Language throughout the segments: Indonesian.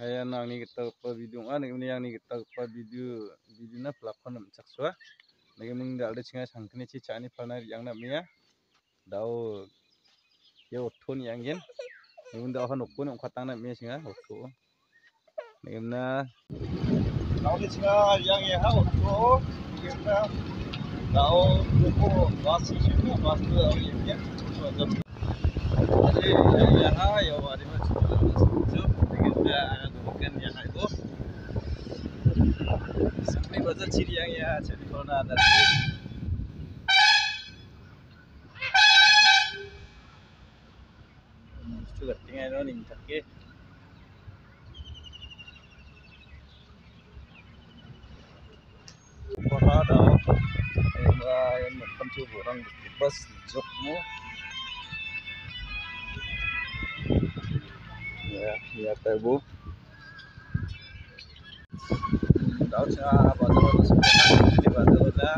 Ayan ang ni kita pa video ni yang ni kita pa video na platform chakswa nagi ming dal de chinga sangkni chi chani phana yang na miya dau ye otho ni yang gen ming dau han okko ni khatang na miya chinga otho nagi na dau de chinga yang ye ha otho kita dau ko wasi chi wasi dau ye ya so jab jadi ya ha yo ari ma chu nagi na bukan yang itu seperti bazar ciri yang ya jadi kalau ada juga tinggal ini pakai kota ada yang mencuri orang bebas jokmu ya tebu tahu siapa bazar sebenarnya bazar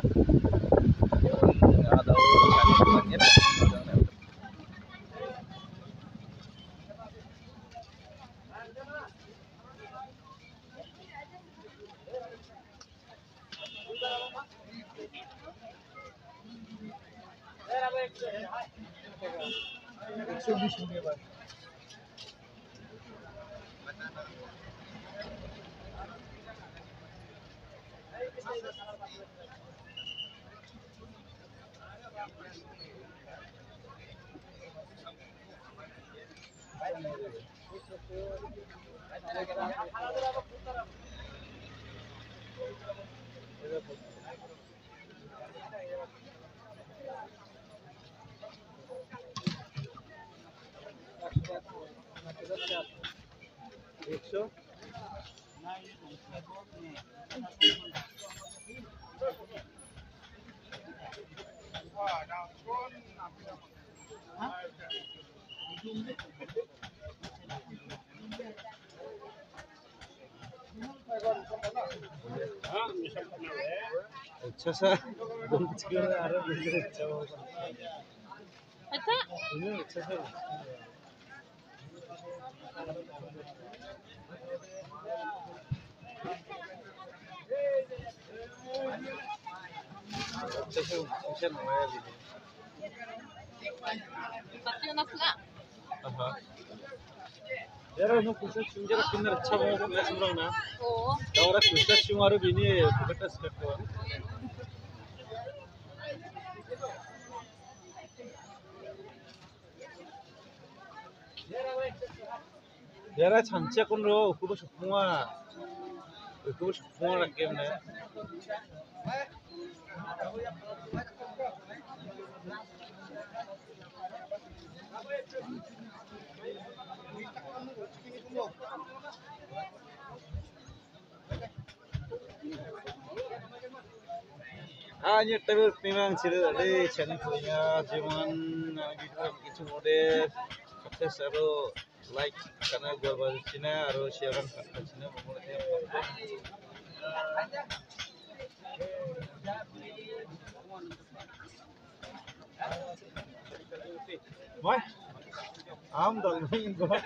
ada banyak अच्छा सा यार नो कुछ चुंजरा किन्नर अच्छा हो मैं सुन रहा हूं ना और कुछ चुमारो बिनी फुकटस करते हो यार छानचे कोन रो उकुबो सुफुंगा लगे मने hanya terus memang cerita dari channel punya cuman gitu কিছু model sukses aro like karena gua baru Cina aro share kan Cina memulai Why? I'm the main guy.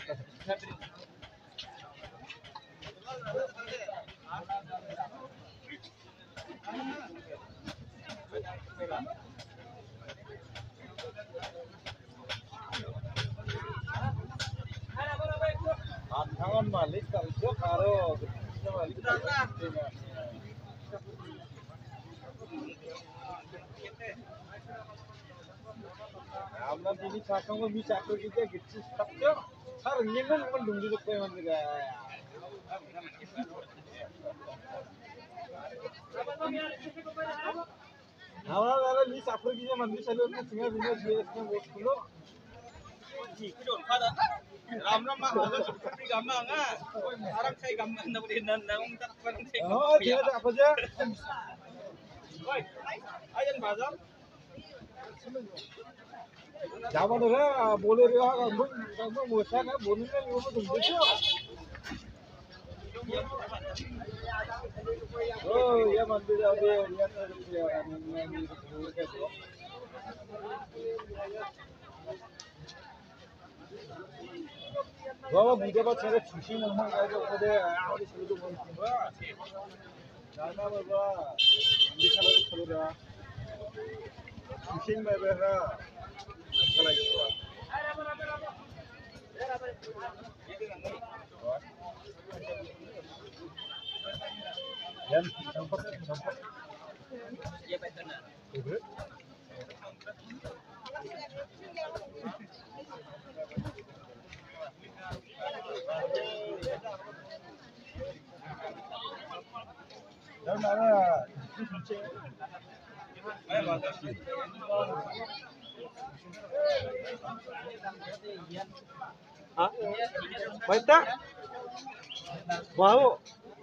Angan malik kalau karo malik আমরা দিদি চাকঙ্গ মি চাকরি দিতে গেছি সবচেয়ে স্যার নেমন কোন ডুঙ্গি করতে মানে আমরা দাদা মি চাকরি দিতে মানে চলে না সিঙ্গা বিজনেস দিয়ে বহুত খুলো জি কি দন খাদা রাম রাম মা হাজার সপ্তাহে গামা না সারাং খাই গামা না বলি না না উম তাক পারং খাই ও ঠিক আছে আপা যে ওই আইন বাজার Jangan dah boleh dia kamu musa kan boleh kan kamu tunggu je. Oh ya mandir ada lihat dia ini dulu kan. Gua video ba chere chushi mo mo ga jo ko de audi chalo do mo ba jana ba ba indi chalo da chushi me be ha chala yo yan sampak ye ba tana dan mana ah baita wow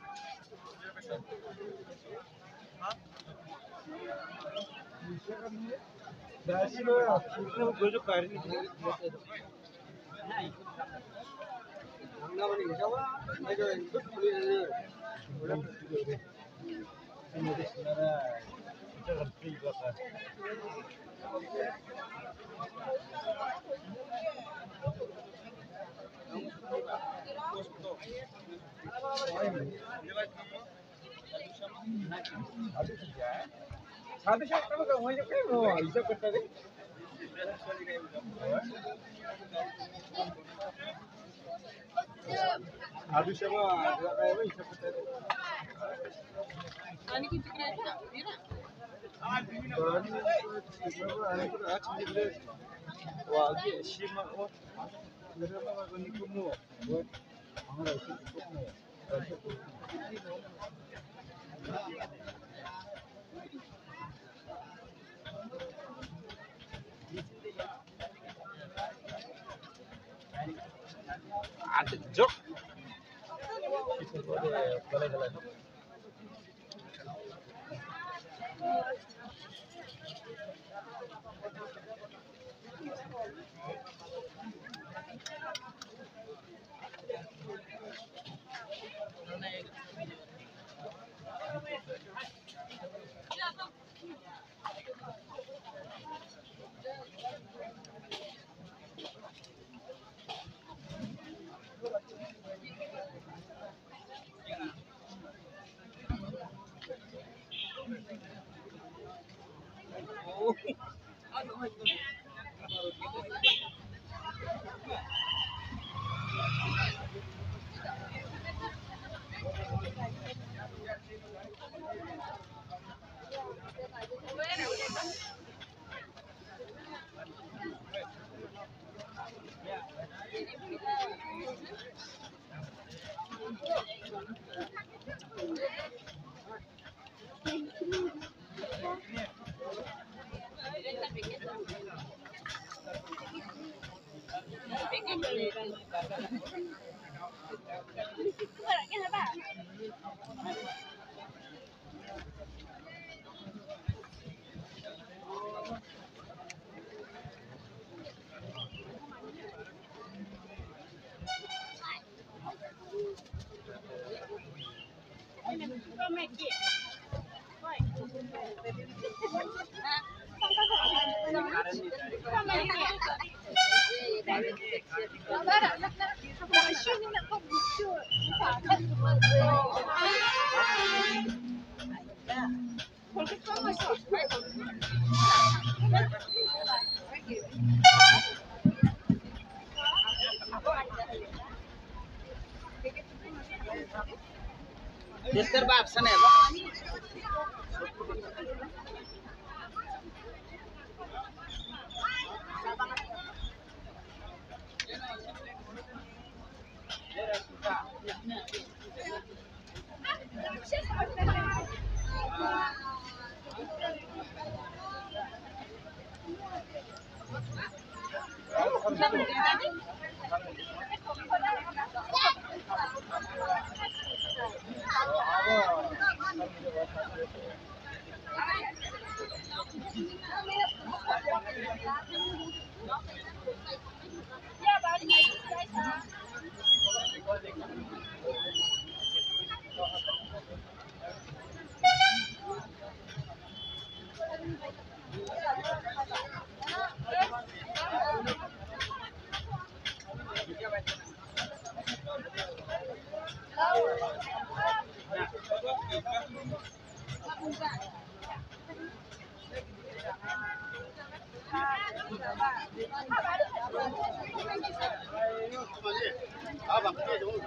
dasilo kita gojo kari nggak boleh jawa ayo ikut boleh ini sebenarnya kita kan free kan साधु शास्त्र में कहूँगा क्या वो हिसाब करता है साधु शास्त्र में हिसाब करता है आने की जिक्र है ना आने को आज जिक्र वाक़ई शीमा वो मेरे मामा को निकुमो वो हमारा इसी निकुमो ada jok Mister Bob sana ya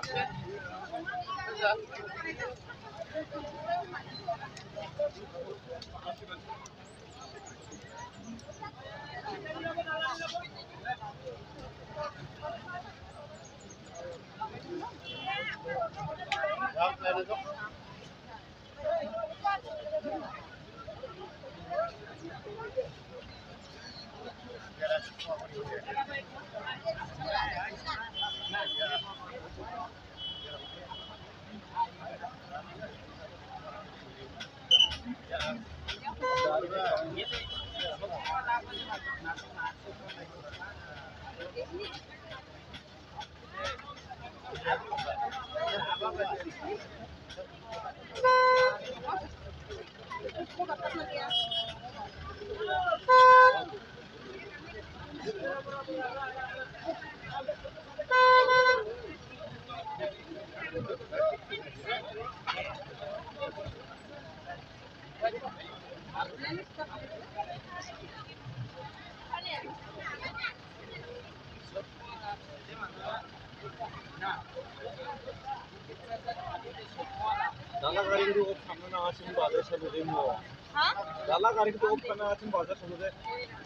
Dala garing itu opsi na asin bazar salu deh mo. Dala garing itu opsi na asin bazar salu deh.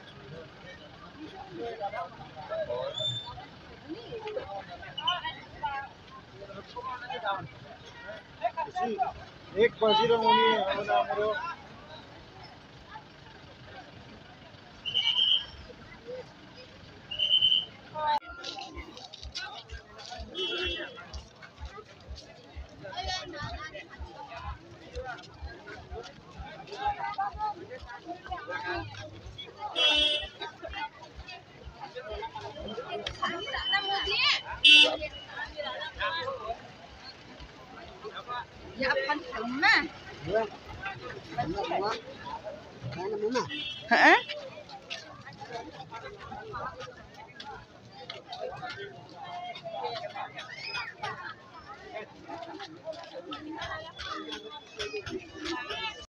एक बजीर मुनि हाम्रो Ya pan sama. Hah?